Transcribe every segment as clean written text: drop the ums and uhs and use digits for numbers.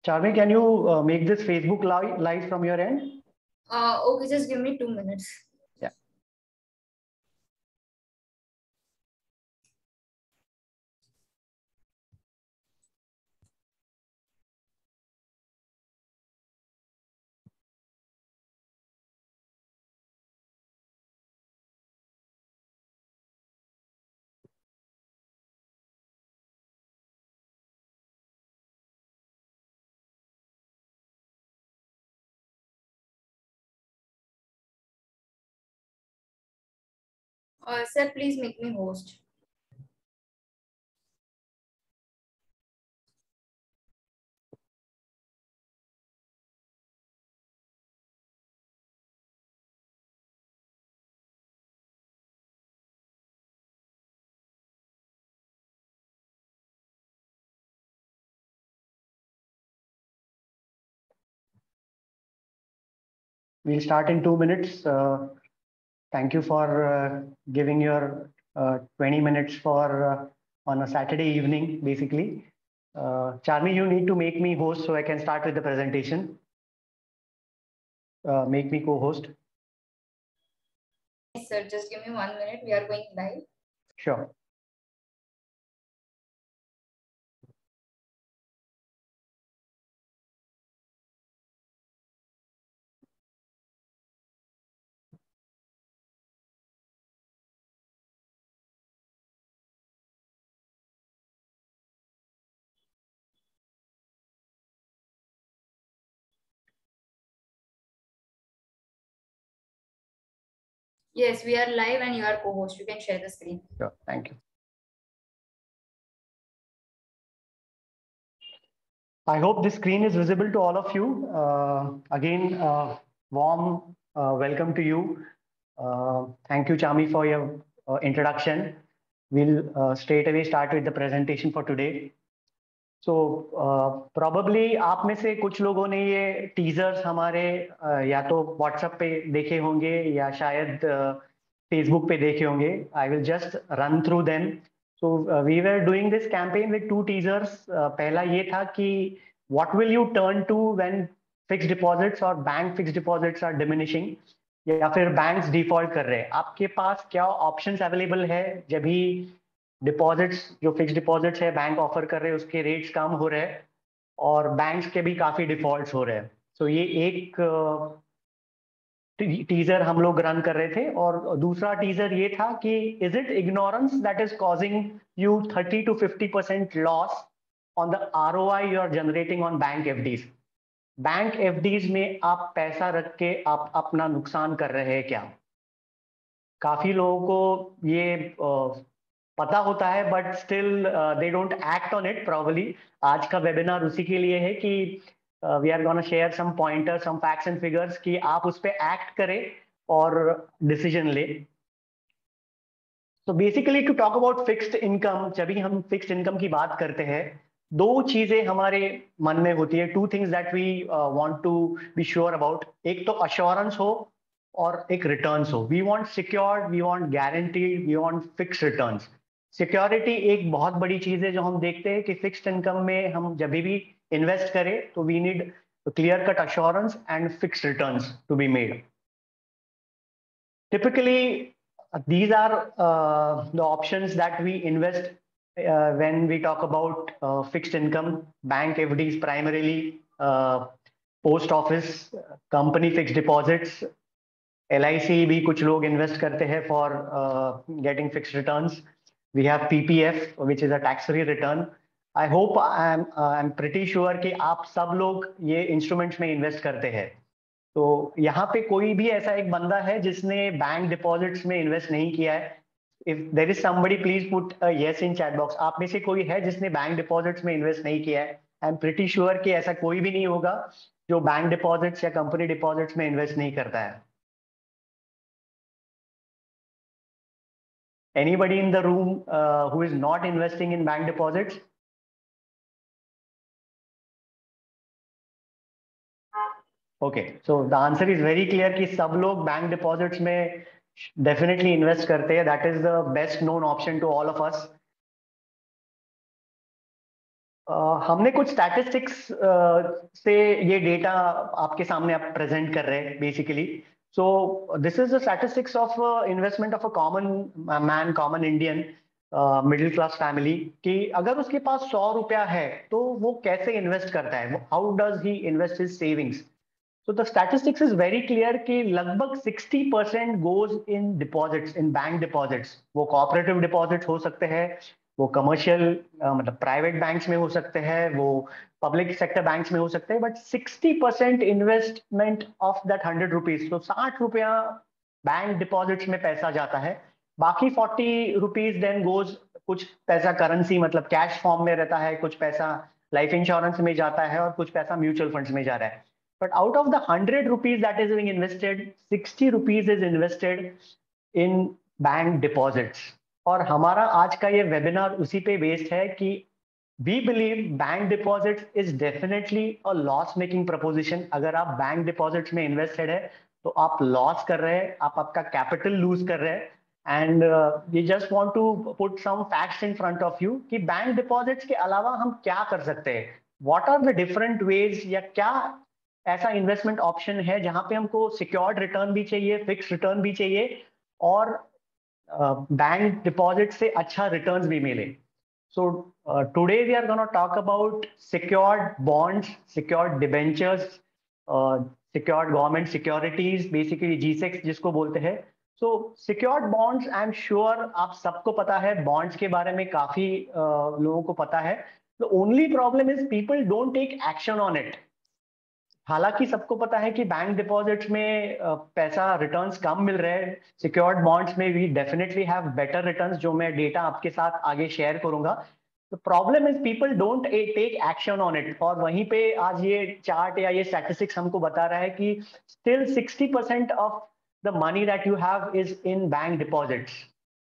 Charmi, can you make this Facebook live from your end? Okay, just give me 2 minutes. Yeah. Sir, please make me host. We'll start in 2 minutes. Thank you for giving your 20 minutes for on a Saturday evening, basically. Charmi, you need to make me host so I can start with the presentation. Make me co-host. Yes, sir, just give me 1 minute. We are going live. Sure. Yes, we are live and you are co-host. You can share the screen. Sure. Thank you. I hope this screen is visible to all of you. Again, warm welcome to you. Thank you, Chami, for your introduction. We'll straight away start with the presentation for today. So probably आप में से कुछ लोगों ने ये teasers हमारे या तो व्हाट्सएप पे देखे होंगे या शायद फेसबुक पे देखे होंगे. I will just run through them. So we were doing this campaign with 2 teasers. पहला ये था कि what will you turn to when fixed deposits और bank fixed deposits are diminishing या फिर banks default कर रहे हैं. आपके पास क्या options available है जब भी डिपॉजिट्स जो फिक्स डिपॉजिट्स है बैंक ऑफर कर रहे हैं उसके रेट्स कम हो रहे हैं और बैंक्स के भी काफी डिफॉल्ट्स हो रहे हैं. सो ये एक टीजर हम लोग रन कर रहे थे और दूसरा टीजर ये था कि is it ignorance that is causing you 30 to 50% loss on the ROI you are generating on bank FDs. Bank FDs में आप पैसा रख के आप अपना नुकसान कर रहे हैं क्या? काफी लोगों को ये पता होता है but still they don't act on it. Probably आज का वेबिनार उसी के लिए है कि we are gonna share some pointers, some facts and figures कि आप उस पे एक्ट करें और डिसीजन ले. तो basically to talk about fixed income, जब भी हम फिक्स्ड इनकम की बात करते हैं दो चीजें हमारे मन में होती है. 2 things that we want to be sure about. एक तो अश्योरेंस हो और एक रिटर्न्स हो. We want secured, we want guaranteed, we want fixed returns. Security एक बहुत बड़ी चीज है जो हम देखते हैं कि फिक्स्ड इनकम में हम जब भी इन्वेस्ट करें तो we need clear cut assurance and fixed returns to be made. Typically, these are the options that we invest when we talk about fixed income. Bank FDs primarily, post office, company fixed deposits, LIC भी कुछ लोग invest करते हैं for getting fixed returns. We have PPF, which is a tax-free return. I hope I'm pretty sure कि आप सब लोग ये instruments में invest करते हैं. तो यहाँ पे कोई भी ऐसा एक बंदा है जिसने बैंक डिपॉजिट्स में इन्वेस्ट नहीं किया है? If there is somebody please put yes in chat box. आप में से कोई है जिसने बैंक डिपॉजिट्स में इन्वेस्ट नहीं किया है? आई एम प्रीटी श्योर कि ऐसा कोई भी नहीं होगा जो बैंक डिपॉजिट्स या कंपनी डिपॉजिट्स में इन्वेस्ट नहीं करता है. Anybody in the room who is not investing in bank deposits? Okay, so the answer is very clear कि सब लोग बैंक डिपॉजिट्स में डेफिनेटली इन्वेस्ट करते हैं. That is the best known option to all of us. हमने कुछ statistics से ये डेटा आपके सामने आप प्रेजेंट कर रहे हैं basically. So this is the statistics of investment of a common man, common Indian middle class family, कि अगर उसके पास 100 रुपया है तो वो कैसे इन्वेस्ट करता है, how does he invest his savings. So the statistics is very clear कि लगभग 60% goes in deposits, in bank deposits. वो cooperative deposits हो सकते हैं, वो commercial मतलब private banks में हो सकते हैं, वो public sector banks में हो सकते हैं, but 60% investment of that 100 rupees, तो 60 रुपया बैंक डिपॉजिट्स में पैसा जाता है. बाकी 40 रुपीज देन गोज, कुछ पैसा करेंसी मतलब कैश फॉर्म में रहता है, कुछ पैसा लाइफ इंश्योरेंस में जाता है और कुछ पैसा म्यूचुअल फंड्स में जा रहा है. But out of the 100 rupees that is being invested, 60 rupees is invested in bank deposits. और हमारा आज का ये वेबिनार उसी पे बेस्ड है कि we believe bank deposits is definitely a loss making proposition. अगर आप बैंक डिपॉजिट्स में इन्वेस्टेड है तो आप लॉस कर रहे हैं, आप आपका कैपिटल लूज कर रहे हैं. And we just want to put some facts in front of you कि बैंक डिपॉजिट्स के अलावा हम क्या कर सकते हैं, what are the different ways, या क्या ऐसा इन्वेस्टमेंट ऑप्शन है जहां पे हमको सिक्योर्ड रिटर्न भी चाहिए, फिक्स रिटर्न भी चाहिए और बैंक डिपॉजिट से अच्छा रिटर्न्स भी मिले. So today we are going to talk about secured bonds, secured debentures, secured government securities, basically G-Secs जिसको बोलते हैं. So secured bonds, I'm sure आप सबको पता है, bonds के बारे में काफी लोगों को पता है. The only problem is people don't take action on it. हालांकि सबको पता है कि बैंक डिपॉजिट्स में पैसा रिटर्न्स कम मिल रहे हैं, सिक्योर्ड बॉन्ड्स में we definitely have better returns, जो मैं डेटा आपके साथ आगे शेयर करूंगा. The problem is people don't take action on it. और वहीं पे आज ये चार्ट या ये स्टैटिस्टिक्स हमको बता रहा है कि still 60% of the money that you have is in bank deposits.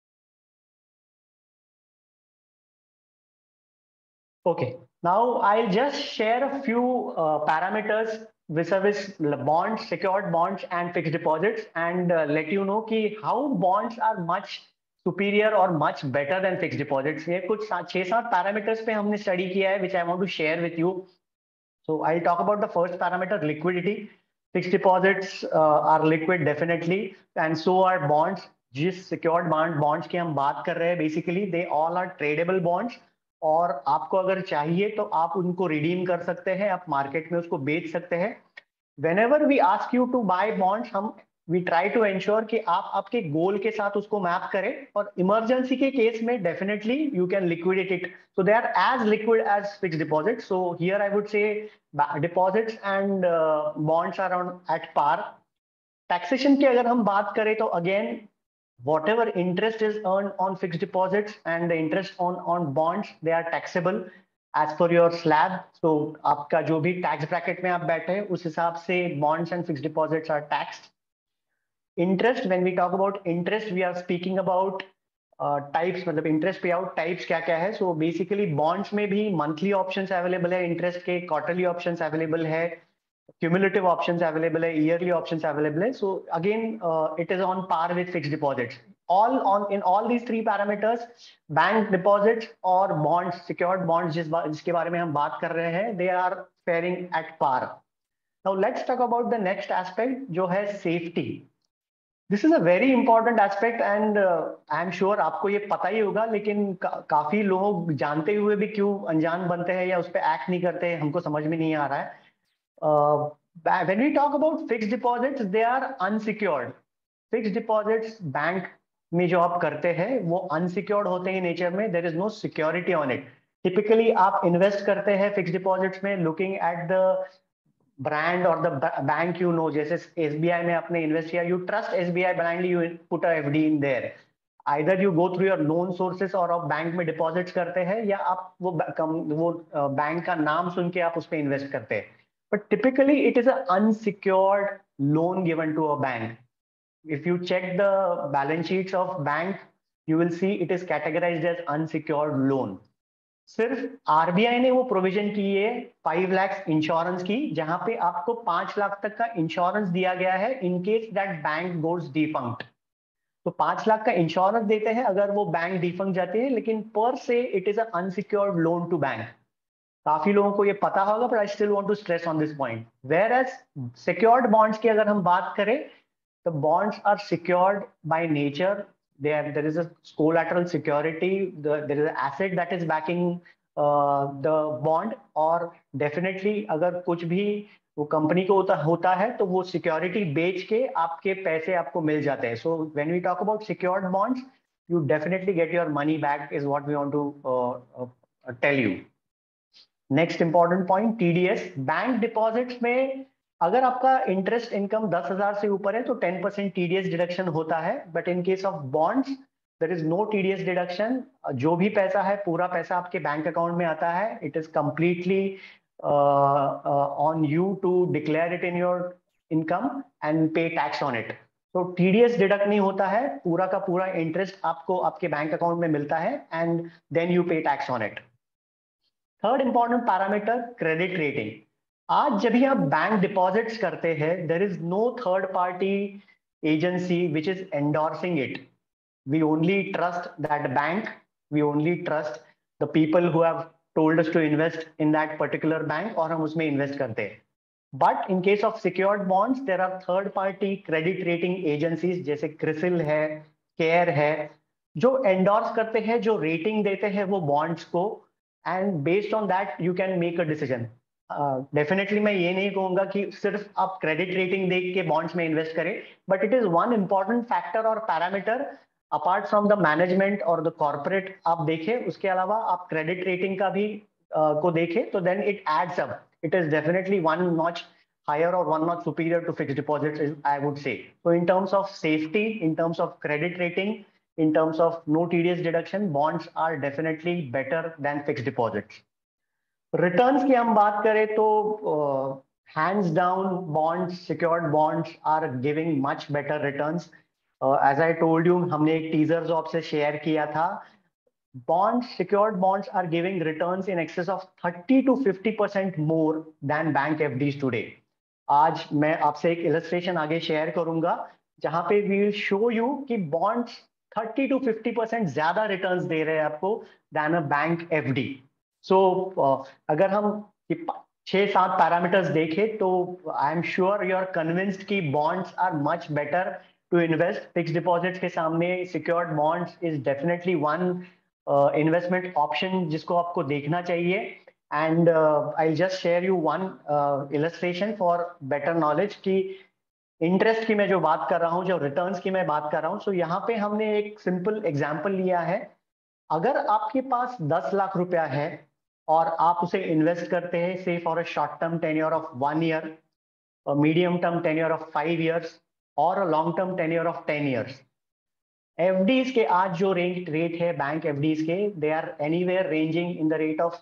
Okay, now I'll just share a few parameters vis-a-vis bonds, secured bonds and fixed deposits, and let you know कि how bonds are much superior or much better than fixed deposits. ये कुछ 6-7 parameters पे हमने study किया है, which I want to share with you. So I'll talk about the first parameter, liquidity. Fixed deposits are liquid definitely, and so are bonds. जिस secured bonds की हम बात कर रहे हैं, basically they all are tradable bonds. और आपको अगर चाहिए तो आप उनको रिडीम कर सकते हैं, आप मार्केट में उसको बेच सकते हैं. whenever we ask you to buy bonds, हम we try to ensure कि आप आपके गोल के साथ उसको मैप करें, और इमरजेंसी के केस में definitely you can liquidate it. so they are as liquid as fixed deposits. so here I would say deposits and bonds are on at par. taxation की अगर हम बात करें तो again whatever interest is earned on fixed deposits and the interest on bonds, they are taxable as per your slab. So आपका जो भी tax bracket में आप बैठे हैं उस हिसाब से bonds and fixed deposits are taxed. Interest, when we talk about interest, we are speaking about types, मतलब इंटरेस्ट पे आउट टाइप्स क्या क्या है. सो बेसिकली बॉन्ड्स में भी मंथली ऑप्शंस अवेलेबल है इंटरेस्ट के, क्वार्टरली ऑप्शंस अवेलेबल है, cumulative options available है, yearly options available है. So again it is on par with fixed deposits. All on in all these three parameters, bank deposits और bonds, secured bonds जिसके बारे में हम बात कर रहे हैं, they are faring at par. Now let's talk about the next aspect जो है safety. This is a very important aspect and I am sure आपको ये पता ही होगा, लेकिन काफी लोग जानते हुए भी क्यों अनजान बनते हैं या उस पर एक्ट नहीं करते, हमको समझ में नहीं आ रहा है. When we talk about fixed deposits, they are unsecured. Fixed deposits bank में जो आप करते हैं वो unsecured होते हैं नेचर में. There is no security on it. Typically आप इन्वेस्ट करते हैं फिक्स डिपॉजिट्स में looking at the brand or the bank you know. जैसे SBI में आपने इन्वेस्ट किया, you trust SBI blindly, you put a FD in there. Either you go through your known sources और आप bank में deposits करते हैं, या आप वो बैंक का नाम सुन के आप उस पर इन्वेस्ट करते हैं. But typically it is an unsecured loan given to a bank. If you check the balance sheets of bank, you will see it is categorized as unsecured loan. सिर्फ आरबीआई ने वो प्रोविजन की है 5 lakh insurance की, जहां पे आपको 5 लाख तक का इंश्योरेंस दिया गया है in case that bank goes defunct. तो 5 लाख का इंश्योरेंस देते हैं अगर वो बैंक डिफंक्ट जाती है, लेकिन per se it is a unsecured loan to bank. काफी लोगों को ये पता होगा, but I still want to stress on this point. Whereas secured bonds की अगर हम बात करें, the bonds are secured by nature. There is a collateral security. There is an asset that is backing the bond. और definitely अगर कुछ भी वो कंपनी को होता है तो वो सिक्योरिटी बेच के आपके पैसे आपको मिल जाते हैं. So when we talk about secured bonds, you definitely get your money back is what we want to tell you. Next important point, TDS. Bank deposits में अगर आपका इंटरेस्ट इनकम 10,000 से ऊपर है तो 10% टीडीएस डिडक्शन होता है. But in case of bonds there is no TDS deduction. जो भी पैसा है पूरा पैसा आपके बैंक अकाउंट में आता है. It is completely on you to declare it in your income and pay tax on it. तो टीडीएस डिडक्ट नहीं होता है, पूरा का पूरा इंटरेस्ट आपको आपके बैंक अकाउंट में मिलता है and then you pay tax on it. Third important parameter, credit rating. आज जब भी आप बैंक डिपॉजिट्स करते हैं, there is no third party agency which is endorsing it. We only trust that bank, we only trust the people who have told us to invest in that particular bank और हम उसमें invest करते हैं. But in case of secured bonds there are third party credit rating agencies जैसे क्रिसिल है, care है, जो endorse करते हैं, जो रेटिंग देते हैं वो बॉन्ड्स को. And based on that you can make a decision. Definitely मैं ये नहीं कहूंगा कि सिर्फ आप क्रेडिट रेटिंग देख के बॉन्ड्स में इन्वेस्ट करें, but it is one important factor और parameter apart from the management और द कॉर्पोरेट. आप देखें, उसके अलावा आप क्रेडिट रेटिंग का भी को देखें तो then it adds up. It is definitely one notch higher or one notch superior to fixed deposits, I would say. So in terms of safety, in terms of credit rating, in terms of no TDS deduction, bonds are definitely better than fixed deposits. Returns की हम बात करें तो hands down bonds, secured bonds are giving much better returns. As I told you, हमने एक teaser जो आपसे share किया था, bonds, secured bonds are giving returns in excess of 30 to 50% more than bank FDs today. आज मैं आपसे एक इलस्ट्रेशन आगे शेयर करूंगा जहां पे वी विल शो यू कि bonds 30 to 50% ज्यादा रिटर्न्स दे रहे हैं आपको than a bank FD. So अगर हम 6-7 पैरामीटर्स देखें तो I am sure you are convinced कि bonds are much better to invest. Fixed deposits के सामने secured bonds is definitely one investment option जिसको आपको देखना चाहिए. And I just share you one illustration for better knowledge कि interest की मैं जो बात कर रहा हूँ, जो रिटर्न्स की मैं बात कर रहा हूँ. सो यहाँ पे हमने एक सिंपल एग्जांपल लिया है. अगर आपके पास 10 लाख रुपया है और आप उसे इन्वेस्ट करते हैं से for a short term tenure of 1 year, medium term tenure of 5 years और a long term tenure of 10 years. FDs के आज जो रेट है बैंक एफडीज के, they are anywhere ranging in the rate of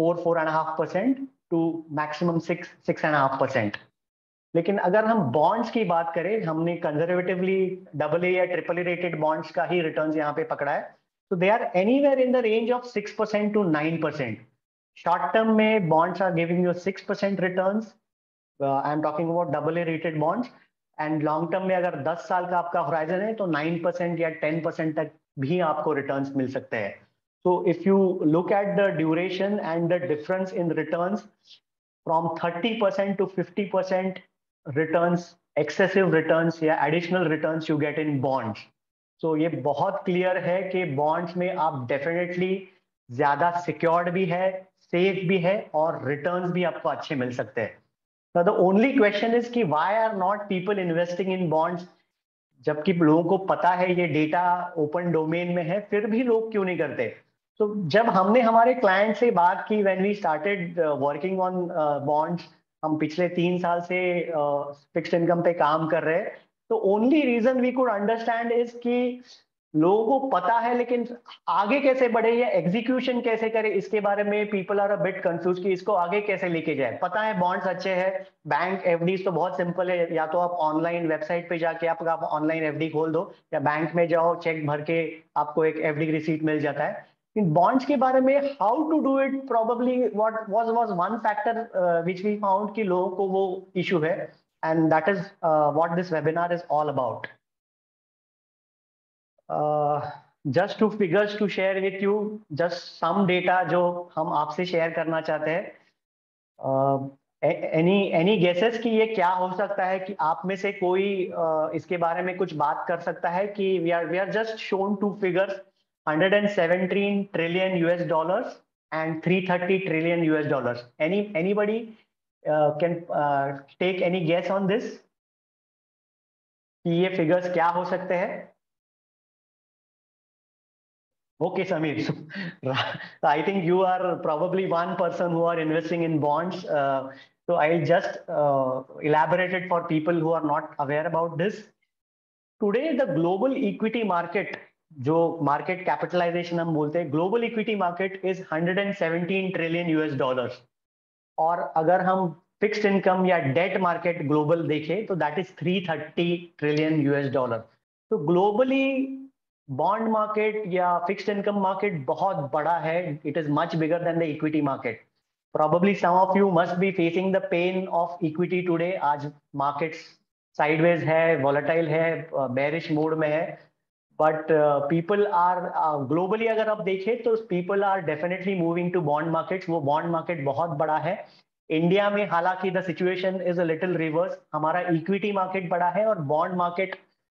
4-4.5% to maximum 6-6.5%. लेकिन अगर हम bonds की बात करें, हमने कंजर्वेटिवली AA या ट्रिपल रेटेड बॉन्ड्स का ही रिटर्न्स यहाँ पे पकड़ा है. तो दे are anywhere in the range of 6% to 9%. Short term में bonds are giving you 6% returns. I am talking about AA rated bonds. And long term में अगर 10 साल का आपका होराइजन है तो 9% या 10% तक भी आपको रिटर्न्स मिल सकते हैं. So if you look at the duration and the difference in returns from 30% to 50% returns, excessive returns या additional returns you get in bonds. So ये बहुत क्लियर है कि बॉन्ड्स में आप डेफिनेटली ज्यादा सिक्योर्ड भी है, सेफ भी है और रिटर्न्स भी आपको अच्छे मिल सकते हैं. Now the only question is कि why are not people investing in bonds? जबकि लोगों को पता है ये डेटा ओपन डोमेन में है, फिर भी लोग क्यों नहीं करते? तो जब हमने हमारे क्लाइंट से बात की, when we started working on bonds, हम पिछले 3 साल से फिक्स्ड इनकम पे काम कर रहे हैं. तो only reason we could understand is कि लोगों को पता है लेकिन आगे कैसे बढ़े या एग्जीक्यूशन कैसे करे, इसके बारे में people are a bit confuse कि इसको आगे कैसे लेके जाए. पता है बॉन्ड्स अच्छे हैं, बैंक एफडीज तो बहुत सिंपल है, या तो आप ऑनलाइन वेबसाइट पे जाके आप ऑनलाइन एफडी खोल दो या बैंक में जाओ, चेक भर के आपको एक एफडी रिसीट मिल जाता है. इन बॉन्ड्स के बारे में how to do it, probably what was one factor which we found कि लोगों को वो इशू है. And that is what this webinar is all about. just two figures to share with you, just some data जो हम आपसे share करना चाहते हैं. एनी गेसेस कि ये क्या हो सकता है, कि आप में से कोई इसके बारे में कुछ बात कर सकता है कि we are just shown two figures, 117 trillion US dollars and 330 trillion US dollars. Anybody can take any guess on this कि ये फिगर्स क्या हो सकते हैं? Okay, Samir. So I think you are probably one person who are investing in bonds. So I'll just elaborate it for people who are not aware about this. Today, the global equity market, जो market capitalization हम बोलते हैं, global equity market is 117 trillion US dollars. और अगर हम fixed income या debt market global देखें तो that is 330 trillion US dollar. तो ग्लोबली बॉन्ड मार्केट या फिक्स्ड इनकम मार्केट बहुत बड़ा है. It is much bigger than the equity market. Probably some of you must be facing the pain of equity today. आज markets sideways है, volatile है, bearish mode में है. But people are globally अगर आप देखें तो people are definitely moving to bond markets. वो bond market बहुत बड़ा है. इंडिया में हालांकि the situation is a little reverse. हमारा equity market बड़ा है और bond market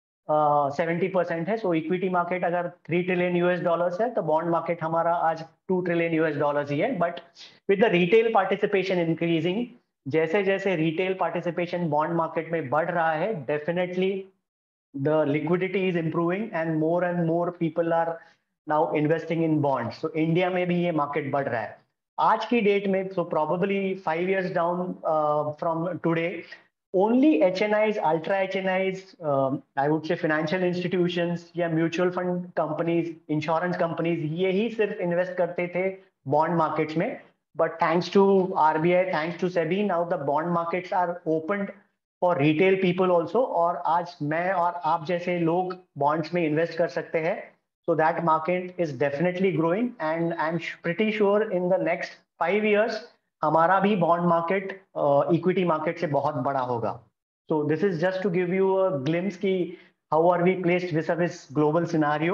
70% है. सो इक्विटी मार्केट अगर 3 ट्रिलियन US डॉलर्स है तो बॉन्ड मार्केट हमारा आज 2 ट्रिलियन US डॉलर्स ही है. But with the retail participation increasing, जैसे जैसे रिटेल पार्टिसिपेशन बॉन्ड मार्केट में बढ़ रहा है, definitely the liquidity is improving and more people are now investing in bonds. So India में भी ये मार्केट बढ़ रहा है आज की डेट में. So probably 5 years down from today, only HNIs, ultra HNIs, I would say financial institutions या mutual fund companies, insurance companies, ये ही सिर्फ इन्वेस्ट करते थे बॉन्ड मार्केट्स में. But thanks to RBI, thanks to SEBI, now the bond markets are open for retail people also. और आज मैं और आप जैसे लोग बॉन्ड्स में इन्वेस्ट कर सकते हैं. So that market is definitely growing and I'm pretty sure in the next 5 years हमारा भी बॉन्ड मार्केट इक्विटी मार्केट से बहुत बड़ा होगा. So this is just to give you a glimpse कि how are we placed vis global scenario.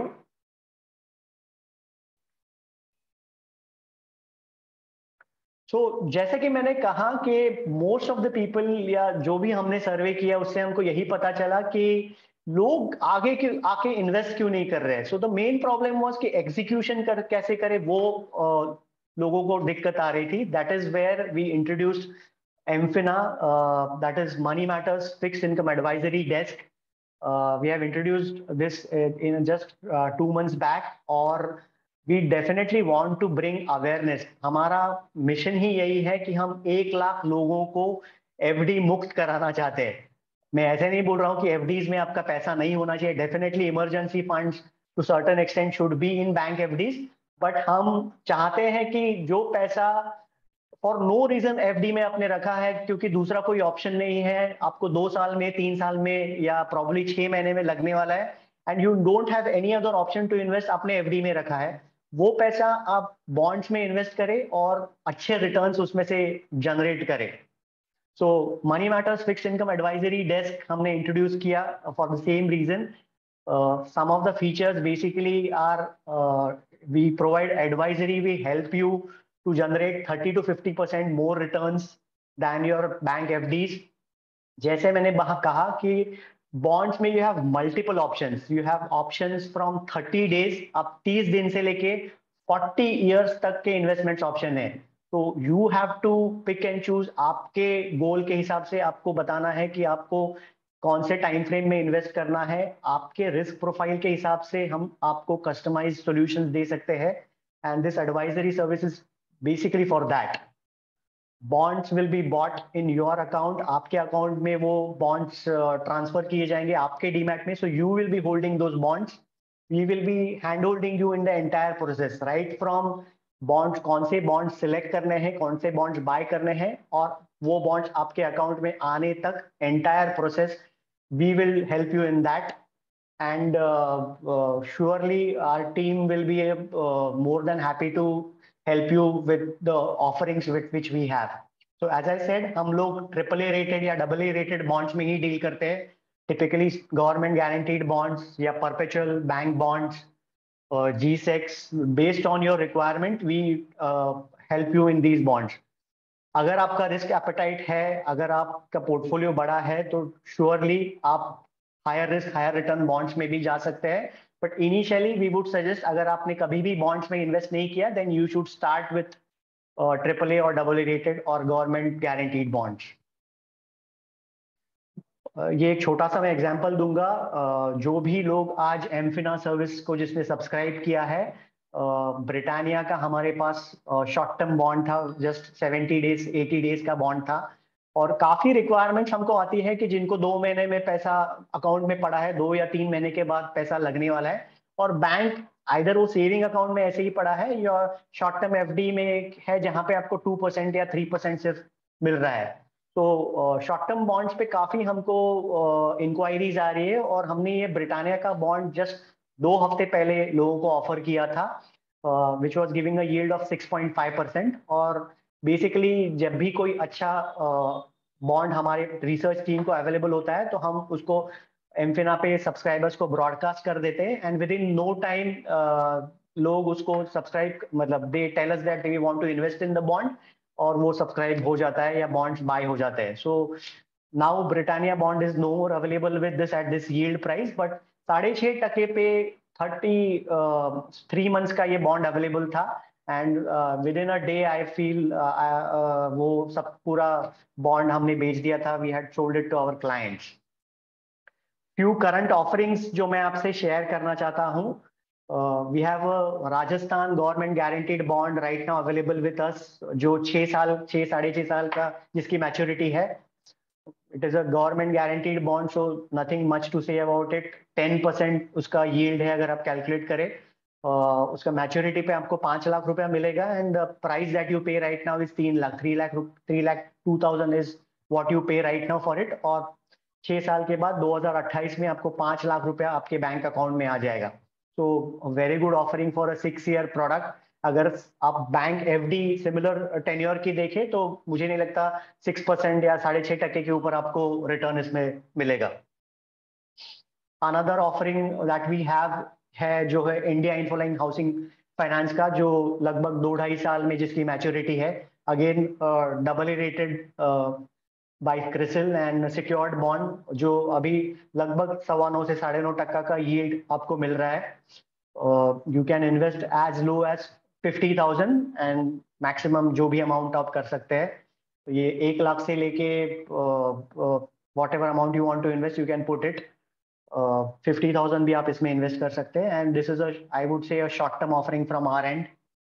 So जैसे कि मैंने कहा कि मोस्ट ऑफ द पीपल, या जो भी हमने सर्वे किया उससे हमको यही पता चला कि लोग आके इन्वेस्ट क्यों नहीं कर रहे हैं. So the main problem was कि एग्जीक्यूशन कैसे करे, वो लोगों को दिक्कत आ रही थी. That is where we introduced MFINA, that is Money Matters fixed income advisory desk. We have introduced this in just 2 months back, और we definitely want to bring awareness. हमारा मिशन ही यही है कि हम 1 लाख लोगों को FD मुक्त कराना चाहते हैं. मैं ऐसे नहीं बोल रहा हूँ कि FDs में आपका पैसा नहीं होना चाहिए. Definitely emergency funds to certain extent should be in bank FDs. But हम चाहते हैं कि जो पैसा फॉर नो रीजन FD में आपने रखा है, क्योंकि दूसरा कोई ऑप्शन नहीं है, आपको 2 साल में, 3 साल में या प्रॉब्ली 6 महीने में लगने वाला है, and you don't have any other option to invest, आपने FD में रखा है, वो पैसा आप बॉन्ड्स में इन्वेस्ट करें और अच्छे रिटर्न्स उसमें से जनरेट करें. So Money Matters fixed income advisory desk हमने इंट्रोड्यूस किया for the same reason. Some of the features basically are we provide advisory, we help you to generate 30 to 50% more returns than your bank FDs. जैसे मैंने कहा कि bonds में you have multiple options. You have options from 30 days, अब 30 दिन से लेके 40 years तक के investments option है. तो you have to pick and choose. आपके गोल के हिसाब से आपको बताना है कि आपको कौन से टाइम फ्रेम में इन्वेस्ट करना है. आपके रिस्क प्रोफाइल के हिसाब से हम आपको कस्टमाइज्ड सॉल्यूशंस दे सकते हैं, and this advisory service is basically for that. Bonds will be bought in your account. आपके अकाउंट में वो बॉन्ड्स ट्रांसफर किए जाएंगे आपके डीमैट में. So you will be holding those bonds. We will be hand holding you in the entire process, right from bonds, कौन से bonds select करने हैं, कौन से बॉन्ड्स बाय करने हैं, और वो बॉन्ड्स आपके अकाउंट में आने तक entire process we will help you in that. And surely our team will be more than happy to help you with the offerings with which we have. So as I said, हम लोग AAA rated या AA rated bonds में ही deal करते हैं. Typically government guaranteed bonds या perpetual bank bonds, G-Secs, based on your requirement, we help you in these bonds. अगर आपका risk appetite है, अगर आपका पोर्टफोलियो बड़ा है, तो श्योरली आप higher risk higher return bonds में भी जा सकते हैं. But initially we would suggest, अगर आपने कभी भी बॉन्ड्स में इन्वेस्ट नहीं किया, then you should start with AAA और AA रेटेड और गवर्नमेंट गारंटीड बॉन्ड्स. ये एक छोटा सा मैं एग्जांपल दूंगा. जो भी लोग आज एमफिना सर्विस को जिसने सब्सक्राइब किया है, ब्रिटानिया का हमारे पास शॉर्ट टर्म बॉन्ड था, जस्ट 70 डेज 80 डेज का बॉन्ड था. और काफी रिक्वायरमेंट्स हमको आती है कि जिनको 2 महीने में पैसा अकाउंट में पड़ा है, 2 या 3 महीने के बाद पैसा लगने वाला है, और बैंक आइदर वो सेविंग अकाउंट में ऐसे ही पड़ा है या शॉर्ट टर्म एफडी में है जहां पे आपको 2% या 3% सिर्फ मिल रहा है. तो शॉर्ट टर्म बॉन्ड्स पे काफी हमको इंक्वायरीज आ रही है, और हमने ये ब्रिटानिया का बॉन्ड जस्ट 2 हफ्ते पहले लोगों को ऑफर किया था, which was giving a yield of 6.5%. और बेसिकली जब भी कोई अच्छा बॉन्ड हमारे रिसर्च टीम को अवेलेबल होता है, तो हम उसको एमफिना पे सब्सक्राइबर्स को ब्रॉडकास्ट कर देते हैं, and within no time लोग उसको सब्सक्राइब, मतलब they tell us that we want to invest in the bond, और वो सब्सक्राइब हो जाता है या बॉन्ड्स बाय हो जाते हैं. So now Britannia bond is no more available with this at this yield price, but 6.5% पे 33 मंथ्स का ये बॉन्ड अवेलेबल था. And within a day I feel वो सब पूरा बॉन्ड हमने बेच दिया था. We had sold it to our clients. Few current offerings जो मैं आपसे शेयर करना चाहता हूँ. We have a Rajasthan government guaranteed bond right now available with us, जो 6 साढ़े 6 साल का जिसकी मैच्योरिटी है. It is a government guaranteed bond, so nothing much to say about it. 10% उसका यील्ड है अगर आप कैलकुलेट करें. उसका मैच्योरिटी पे आपको 5 लाख रुपया मिलेगा, and the price that you pay right now is 3 lakh. 3,02,000 is what you pay right now for it. और 6 साल के बाद 2028 में आपको 5 लाख रुपया आपके बैंक अकाउंट में आ जाएगा. तो very good offering for a 6 year product. अगर आप बैंक एफडी सिमिलर टेन्योर की देखें, तो मुझे नहीं लगता 6% या 6.5% के ऊपर आपको रिटर्न इसमें मिलेगा. Another offering that we have है जो है इंडिया इन्फोलाइन हाउसिंग फाइनेंस का, जो लगभग 2-2.5 साल में जिसकी मैच्योरिटी है. Again AA rated by CRISIL and secured bond, जो अभी लगभग 9.25 से 9.5% का यील्ड आपको मिल रहा है. You can invest as low as 50,000 and maximum जो भी अमाउंट आप कर सकते हैं. तो ये 1 लाख से लेके whatever amount you want to invest, you can put it. 50,000 भी आप इसमें इन्वेस्ट कर सकते हैं. And this is I would say a short term offering from our end.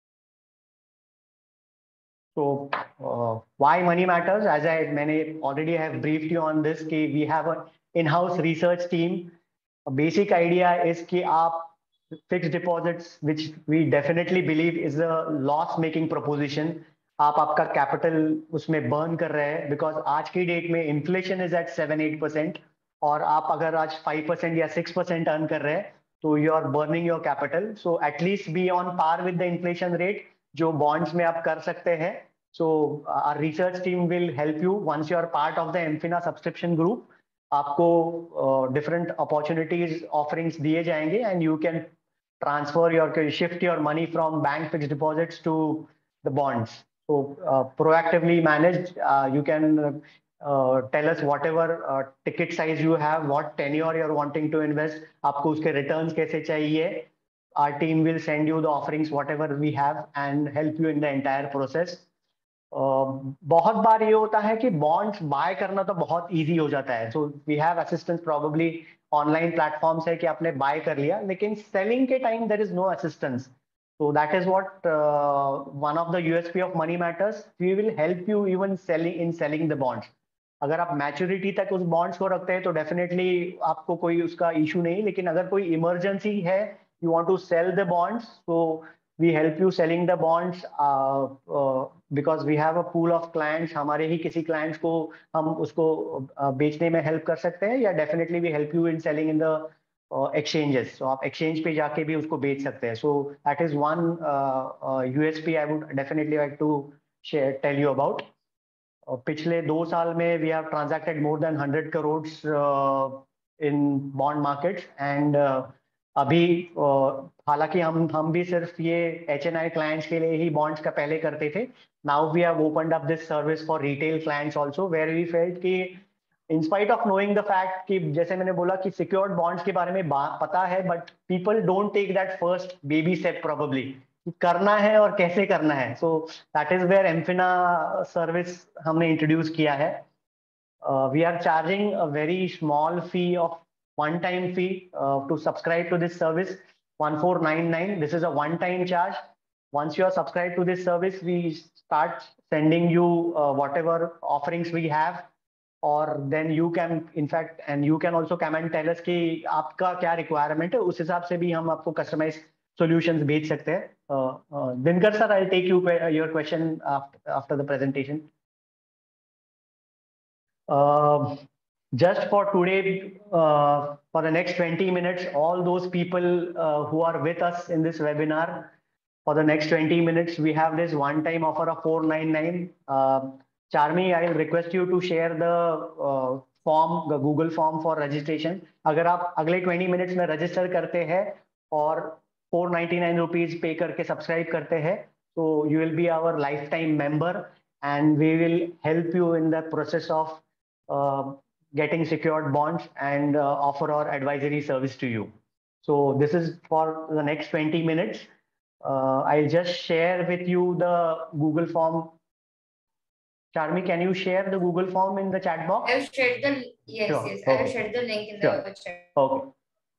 So why money matters? As मैंने already have briefed you on this कि we have an in-house research team. A basic idea is कि आप fixed deposits, which we definitely believe is a loss-making proposition. आप आपका capital उसमें burn कर रहे हैं, because आज की date में inflation is at 7-8%, और आप अगर आज 5% या 6% earn कर रहे हैं, तो you are burning your capital. So at least be on par with the inflation rate जो bonds में आप कर सकते हैं. So our research team will help you once you are part of the एमफिना subscription group. आपको different opportunities offerings दिए जाएंगे, and you can shift your money from bank fixed deposits to the bonds. So proactively managed, you can tell us whatever ticket size you have, what tenure you're wanting to invest, आपको उसके returns कैसे चाहिए. Our team will send you the offerings whatever we have and help you in the entire process. बहुत बार ये होता है कि bonds bye करना तो बहुत इजी हो जाता है. So we have assistance, probably online platforms है कि आपने बाय कर लिया, लेकिन सेलिंग के time there is no assistance. So that is what one of the USP of Money Matters. We will help you even selling the bonds. अगर आप maturity तक उस बॉन्ड्स को रखते हैं तो डेफिनेटली आपको कोई उसका इशू नहीं. लेकिन अगर कोई इमरजेंसी है, you want to sell the bonds, so we help you selling the bonds because we have a pool of clients. हमारे ही किसी clients को हम उसको बेचने में help कर सकते हैं, या definitely we help you in selling in the exchanges. So आप exchange पे जाके भी उसको बेच सकते हैं. So that is one USP I would definitely like to tell you about. पिछले 2 साल में we have transacted more than 100 crores in bond markets, and अभी हालांकि हम भी सिर्फ ये HNI क्लाइंट्स के लिए ही बॉन्ड्स का पहले करते थे. Now we have opened up this service for retail clients also, where we felt कि in spite of knowing the fact कि जैसे मैंने बोला कि सिक्योर्ड बॉन्ड्स के बारे में पता है, but people don't take that first baby step probably, करना है और कैसे करना है. So that is where MFINA service हमने इंट्रोड्यूस किया है. We are charging a very small fee of one-time fee to subscribe to this service, 1499. This is a one-time charge. Once you are subscribed to this service, we start sending you whatever offerings we have, or then you can, in fact, and you can also come and tell us कि आपका क्या requirement है, उस हिसाब से भी हम आपको customized solutions भेज सकते हैं. Dinkar sir, I'll take your question after the presentation. Just for today, for the next 20 minutes, all those people who are with us in this webinar, for the next 20 minutes, we have this one-time offer of 499. Charmi, I will request you to share the form, the Google form for registration. अगर आप अगले 20 minutes में register करते हैं और 499 rupees pay करके subscribe करते हैं, so you will be our lifetime member, and we will help you in the process of getting secured bonds and offer our advisory service to you. So this is for the next 20 minutes. I'll just share with you the Google form. Charmi, can you share the Google form in the chat box? I have shared the yes, Sure. yes. I have shared the link in the chat. Okay.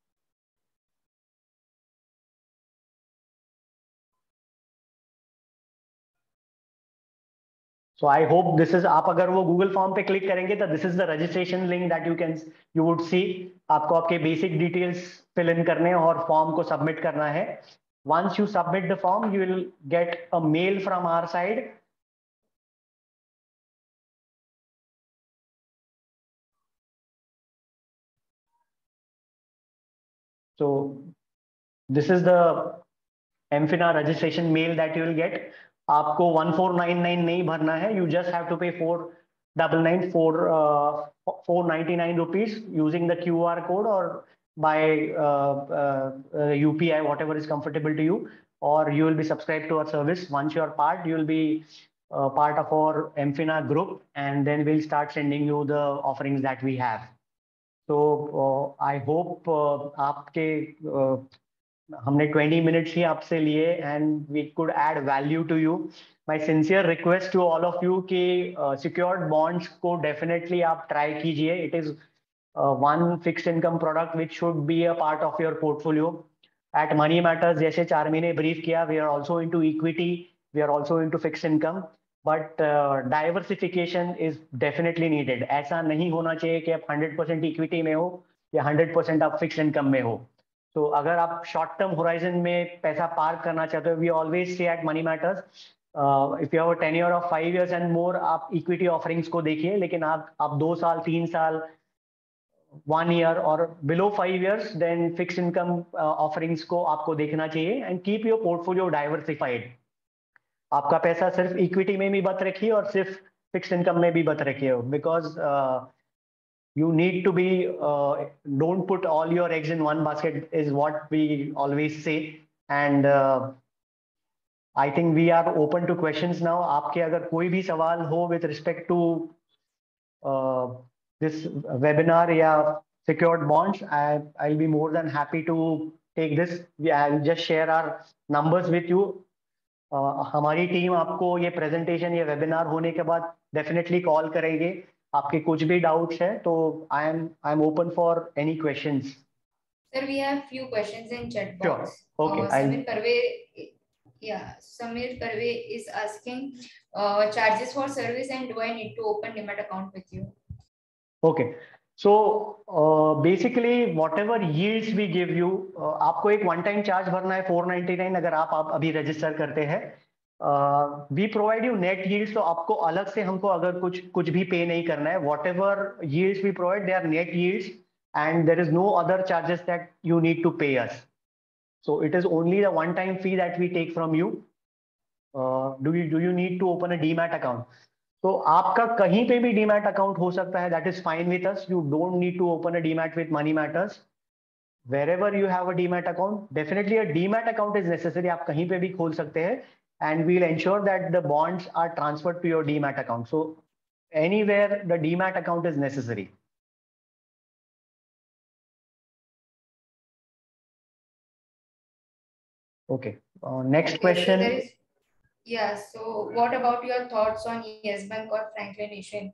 So I hope this is, आप अगर वो Google form पे click करेंगे तो this is the registration link that you would see. आपको आपके basic details fill in करने और form को submit करना है. Once you submit the form, you will get a mail from our side. So this is the Emfina registration mail that you will get. आपको 1499 नहीं भरना है. You just have to pay 499 rupees using the QR code or by UPI, whatever is comfortable to you, or you will be subscribed to our service. Once you are part, you will be part of our Emfina group, and then we'll start sending you the offerings that we have. So I hope आपके हमने 20 minutes ही आपसे लिए and we could add value to you. My sincere request to all of you कि secured bonds को definitely आप try कीजिए. It is one fixed income product which should be a part of your portfolio. At Money Matters, जैसे चार्मी ने brief किया, we are also into equity, we are also into fixed income, but diversification is definitely needed. ऐसा नहीं होना चाहिए कि आप 100% equity में हो या 100% आप fixed income में हो. तो अगर आप शॉर्ट टर्म होराइजन में पैसा पार्क करना चाहते हो, we always say at Money Matters, if you have a tenure of 5 years and more, आप इक्विटी ऑफरिंग्स को देखिए, लेकिन आप 2 साल 3 साल 1 year और below 5 years, then fix income offerings को आपको देखना चाहिए. And keep your portfolio diversified. आपका पैसा सिर्फ इक्विटी में भी मत रखिए और सिर्फ फिक्स इनकम में भी मत रखिए, because you need to be don't put all your eggs in one basket is what we always say. And I think we are open to questions now. आपके अगर कोई भी सवाल हो with respect to this webinar या secured bonds, I'll be more than happy to take this. I'll just share our numbers with you. हमारी team आपको ये प्रेजेंटेशन, ये वेबिनार होने के बाद डेफिनेटली कॉल करेंगे. आपके कुछ भी डाउट्स है तो I am open for any questions. Sir, we have few questions in chat box. Sure. Okay. Samir Karve is asking charges for service and do I need to open Demat account with you? Okay. So basically whatever yields we give you, आपको एक one time charge भरना है 499 अगर आप अभी register करते हैं. We provide you net yields, तो आपको अलग से हमको अगर कुछ भी पे नहीं करना है. Whatever yields we provide, they are net yields and there is no other charges that you need to pay us. So it is only the one time fee that we take from you. Do you need to open a demat account? तो आपका कहीं पे भी demat account हो सकता है, that is fine with us. You don't need to open a demat with Money Matters. wherever you have a demat account, definitely a demat account is necessary. आप कहीं पे भी खोल सकते हैं, and we'll ensure that the bonds are transferred to your demat account. So anywhere the demat account is necessary. Okay. Next question. So what about your thoughts on Yes Bank or Franklin issue?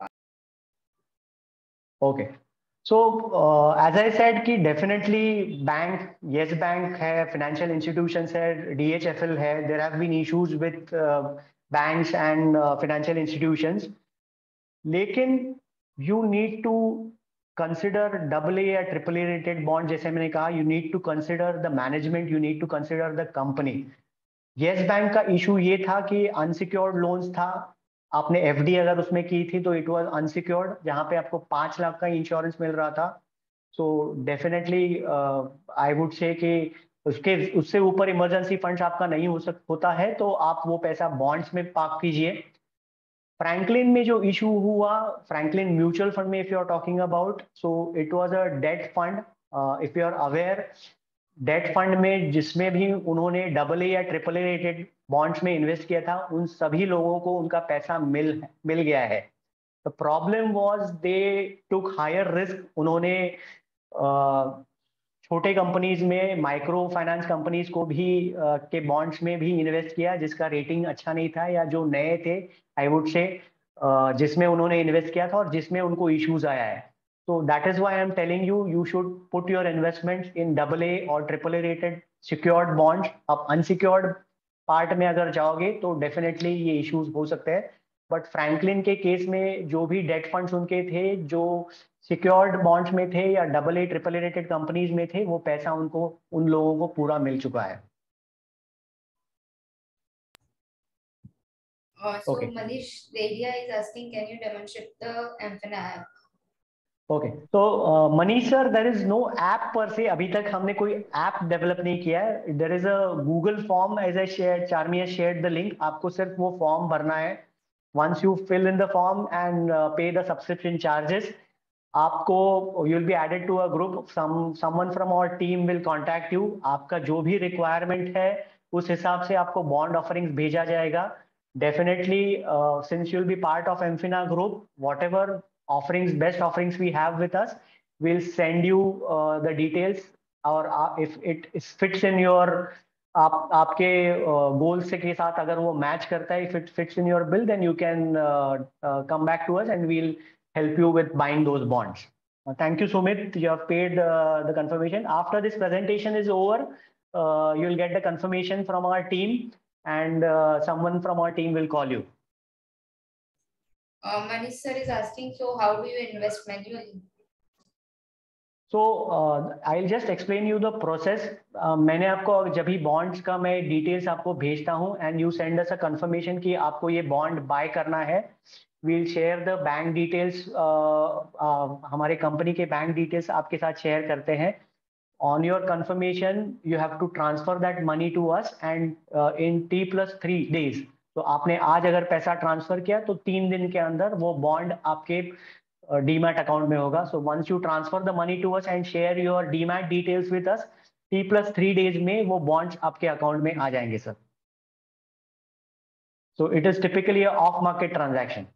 Okay. So as I said कि definitely bank, Yes Bank है, financial institutions है, DHFL है, there have been issues with banks and financial institutions. लेकिन you need to consider AA या AAA rated bond, जैसे मैंने कहा, you need to consider the management, you need to consider the company. Yes Bank का issue ये था कि unsecured loans था, आपने एफडी अगर उसमें की थी तो इट वाज अनसिक्योर्ड, जहां पे आपको 5 लाख का इंश्योरेंस मिल रहा था. सो डेफिनेटली आई वुड से कि उससे ऊपर इमरजेंसी फंड्स आपका नहीं होता है तो आप वो पैसा बॉन्ड्स में पार्क कीजिए. फ्रैंकलिन में जो इशू हुआ, फ्रैंकलिन म्यूचुअल फंड में if you are talking about, so it was a debt fund. If you are aware, debt fund में जिसमें भी उन्होंने AA या AAA रेटेड बॉन्ड्स में इन्वेस्ट किया था, उन सभी लोगों को उनका पैसा मिल गया है. The problem was they took higher risk. उन्होंने छोटे कंपनीज में, माइक्रो फाइनेंस कंपनीज को भी के बॉन्ड्स में भी इन्वेस्ट किया जिसका रेटिंग अच्छा नहीं था, या जो नए थे आई वुड से, जिसमें उन्होंने इन्वेस्ट किया था और जिसमें उनको इश्यूज आया है. So that is why I am telling you, you should put your investments in AA or AAA rated secured bonds. अब unsecured part में अगर जाओगे तो definitely ये issues हो सकते हैं. But Franklin के केस में जो भी debt funds उनके थे, जो secured bonds में थे या AA AAA rated companies में थे, वो पैसा उनको, उन लोगों को पूरा मिल चुका है. So okay. Manish Dedia is asking, can you demonstrate the MFIN app? Okay, तो Manish sir, there is no app per se. अभी तक हमने कोई ऐप डेवलप नहीं किया है. There is a Google form, as I share, Charmi has shared the link. आपको सिर्फ वो फॉर्म भरना है. Once you fill in the form and pay the subscription charges, आपको, you will be added to a group. Someone from our team will contact you. आपका जो भी requirement है उस हिसाब से आपको बॉन्ड ऑफरिंग्स भेजा जाएगा. Definitely, since you will be part of MFIN group, whatever offerings, best offerings we have with us, we'll send you the details, or if it fits in your आपके goals के साथ अगर वो match करता है, if it fits in your bill, then you can come back to us and we'll help you with buying those bonds. Thank you, Sumit. You have paid the confirmation. After this presentation is over, you'll get the confirmation from our team, and someone from our team will call you. Manish sir is asking, so how do you invest manually? So I'll just explain you the process. मैंने आपको जब भी bonds का मैं details आपको भेजता हूँ and you send us a confirmation कि आपको ये bond buy करना है, we'll share the bank details. हमारे company के bank details आपके साथ share करते हैं. On your confirmation, you have to transfer that money to us, and in T+3 days. तो आपने आज अगर पैसा ट्रांसफर किया तो 3 दिन के अंदर वो बॉन्ड आपके डीमैट अकाउंट में होगा. So once you transfer the money to us and share your demat details with us, T+3 days में वो बॉन्ड्स आपके अकाउंट में आ जाएंगे sir. So it is typically a off market transaction.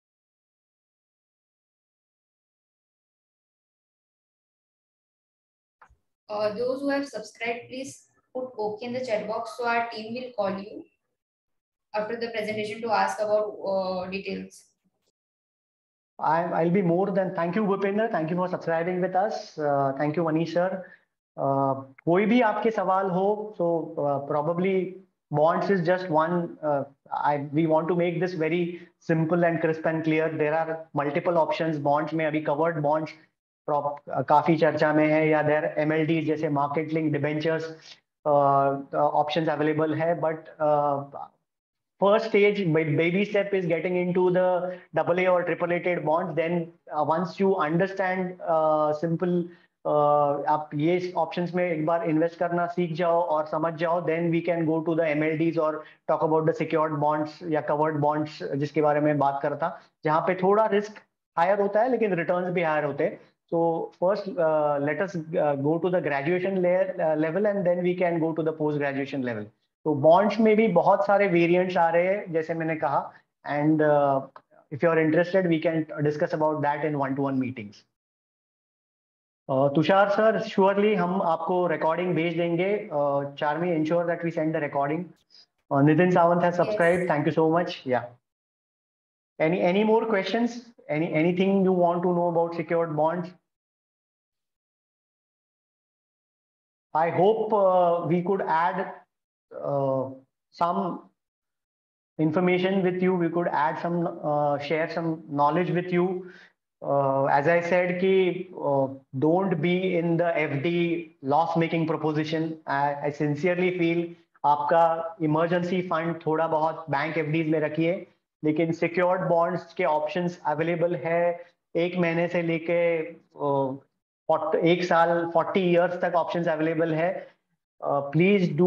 Those who have subscribed, please put OK in the chat box, so our team will call you after the presentation to ask about details. I'll be more than, thank you Bhupinder, thank you for subscribing with us. Thank you Manish sir. कोई भी आपके सवाल हो, so probably bonds is just one. We want to make this very simple and crisp and clear. There are multiple options bonds में. अभी covered bonds काफी चर्चा में है, या there MLD जैसे market link debentures options available है, but first stage, baby step is getting into the AA or AAA rated bonds. Then once you understand simple, आप ये options में एक बार invest करना सीख जाओ और समझ जाओ, then we can go to the MLDs or talk about the secured bonds या covered bonds जिसके बारे में बात करता, जहाँ पे थोड़ा risk higher होता है लेकिन returns भी higher होते हैं. So first, let us go to the graduation level and then we can go to the post graduation level. तो bonds में भी बहुत सारे variants आ रहे हैं जैसे मैंने कहा, and if you are interested we can discuss about that in one-to-one meetings. Tushar sir, surely हम आपको recording भेज देंगे. Charmi, ensure that we send the recording. Nitin Sawant has subscribed. Yes. Thank you so much. Yeah. Any more questions? Anything you want to know about secured bonds? I hope we could add some information with you. We could add some, share some knowledge with you. As I said, ki, don't be in the FD loss-making proposition. I sincerely feel आपका emergency fund थोड़ा बहुत bank FDs में रखिए, लेकिन secured bonds के options available है 1 महीने से लेके 1 साल 40 years तक options available है. Please do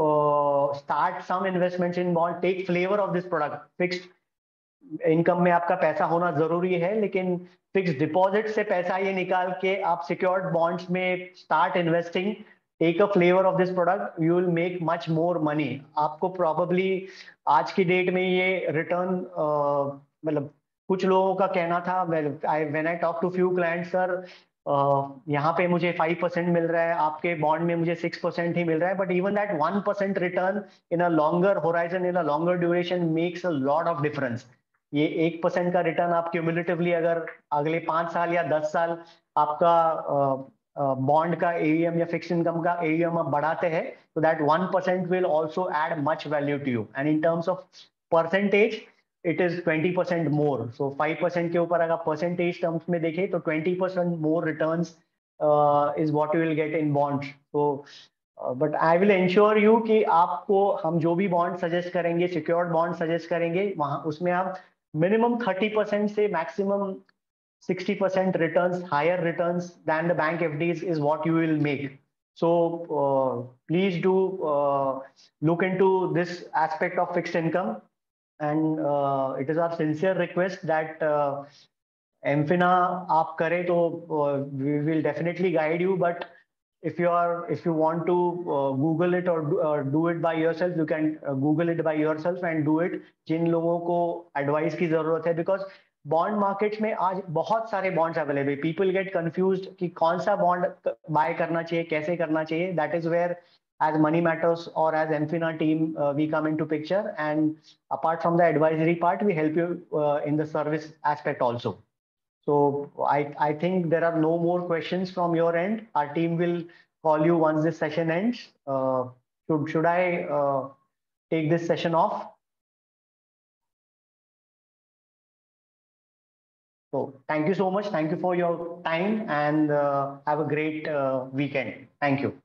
start some investments in bond. Take flavor of this product. Fixed income में आपका पैसा होना जरूरी है, लेकिन फिक्स्ड डिपॉजिट से पैसा ये निकाल के आप सिक्योर्ड बॉन्ड्स में start investing. Take a flavour of this product, you will make much more money. आपको प्रॉबली आज की डेट में ये रिटर्न, मतलब कुछ लोगों का कहना था, when I talk to few clients, sir यहाँ पे मुझे 5% मिल रहा है, आपके बॉन्ड में मुझे 6% ही मिल रहा है, but even that 1% return in a longer horizon, in a longer duration makes a lot of difference. ये 1% का रिटर्न आप क्यूमुलेटिवली अगर अगले 5 साल या 10 साल आपका बॉन्ड का AUM या फिक्स इनकम का AUM आप बढ़ाते हैं, तो that 1% will also add much value to you. And in terms of percentage it is 20% more. So 5% के ऊपर अगर percentage terms में देखें तो 20% more returns is what you will get in bonds. So but I will ensure you कि आपको हम जो भी bond suggest करेंगे, secured bond suggest करेंगे, वहाँ उसमें आप minimum 30% से maximum 60% returns, higher returns than the bank FDs is what you will make. So please do look into this aspect of fixed income. And it is our sincere request that MFINA आप करें तो we will definitely guide you. But if you want to Google it or do it by yourself, you can Google it by yourself and do it. जिन लोगों को advice की जरूरत है, because bond markets में आज बहुत सारे bonds available. People get confused कि कौन सा bond buy करना चाहिए, कैसे करना चाहिए. That is where as Money Matters or as MFINA team, we come into picture, and apart from the advisory part, we help you in the service aspect also. So I think there are no more questions from your end. Our team will call you once this session ends. Should I take this session off? So thank you so much. Thank you for your time, and have a great weekend. Thank you.